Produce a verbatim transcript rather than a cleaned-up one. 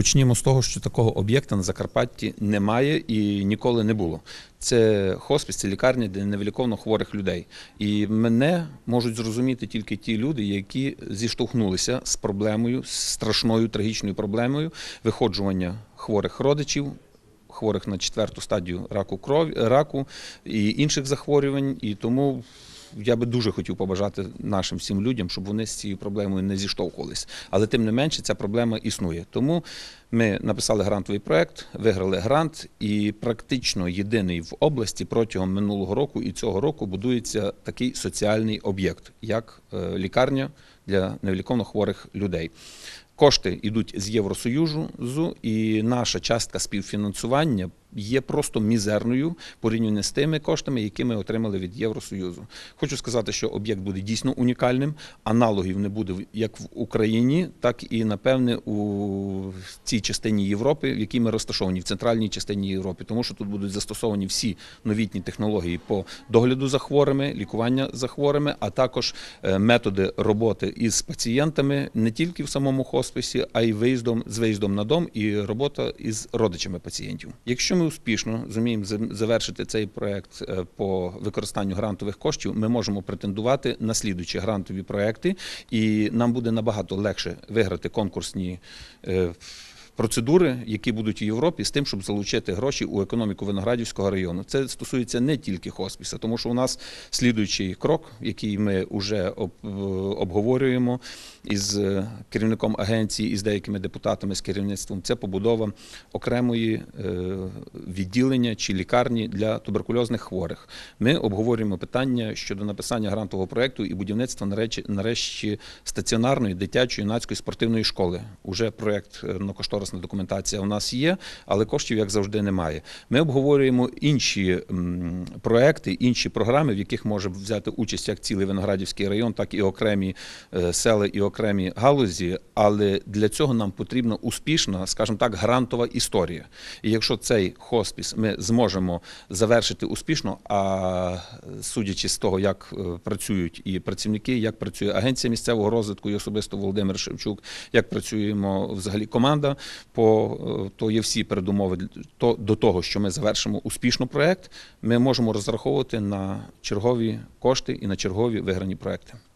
Почнімо з того, що такого об'єкта на Закарпатті немає і ніколи не було. Це хоспіс, це лікарня для невиліковно хворих людей. І мене можуть зрозуміти тільки ті люди, які зіштовхнулися з проблемою, з страшною трагічною проблемою виходжування хворих родичів, хворих на четверту стадію раку крові, раку і інших захворювань. І тому я би дуже хотів побажати нашим всім людям, щоб вони з цією проблемою не зіштовхувалися. Але тим не менше ця проблема існує. Тому ми написали грантовий проєкт, виграли грант і практично єдиний в області протягом минулого року і цього року будується такий соціальний об'єкт, як лікарня для невиліковно хворих людей. Кошти йдуть з Євросоюзу, і наша частка співфінансування є просто мізерною порівняно з тими коштами, які ми отримали від Євросоюзу. Хочу сказати, що об'єкт буде дійсно унікальним, аналогів не буде як в Україні, так і, напевне, у цій частині Європи, в якій ми розташовані, в центральній частині Європи, тому що тут будуть застосовані всі новітні технології по догляду за хворими, лікування за хворими, а також методи роботи із пацієнтами не тільки в самому хосписі, а й виїздом, з виїздом на дом і робота із родичами пацієнтів. Якщо ми успішно зуміємо завершити цей проєкт по використанню грантових коштів, ми можемо претендувати на слідуючі грантові проєкти, і нам буде набагато легше виграти конкурсні процедури, які будуть у Європі, з тим, щоб залучити гроші у економіку Виноградівського району. Це стосується не тільки хоспісу, тому що у нас слідуючий крок, який ми вже обговорюємо із керівником агенції, із деякими депутатами, з керівництвом, це побудова окремої відділення чи лікарні для туберкульозних хворих. Ми обговорюємо питання щодо написання грантового проєкту і будівництва, нарешті, стаціонарної дитячої юнацької спортивної школи. Уже проєкт на кошторис документація у нас є, але коштів, як завжди, немає. Ми обговорюємо інші проекти, інші програми, в яких може взяти участь як цілий Виноградівський район, так і окремі села і окремі галузі, але для цього нам потрібна успішна, скажімо так, грантова історія. І якщо цей хоспіс ми зможемо завершити успішно, а судячи з того, як працюють і працівники, як працює Агенція місцевого розвитку і особисто Володимир Шевчук, як працюємо взагалі команда, По, то є всі передумови то, до того, що ми завершимо успішно проєкт, ми можемо розраховувати на чергові кошти і на чергові виграні проєкти.